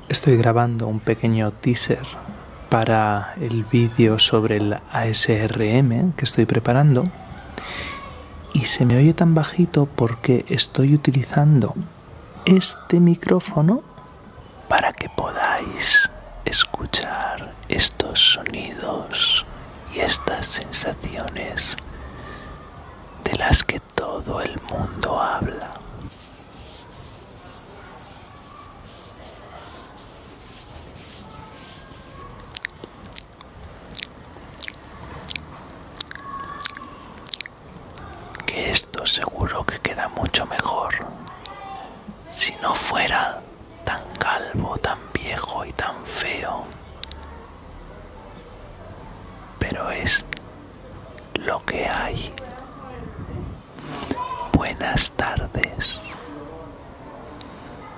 Estoy grabando un pequeño teaser para el vídeo sobre el ASRM que estoy preparando y se me oye tan bajito porque estoy utilizando este micrófono para que podáis escuchar estos sonidos y estas sensaciones de las que todo el mundo habla. Que esto seguro que queda mucho mejor si no fuera tan calvo, tan viejo y tan feo. Pero es lo que hay. Buenas tardes.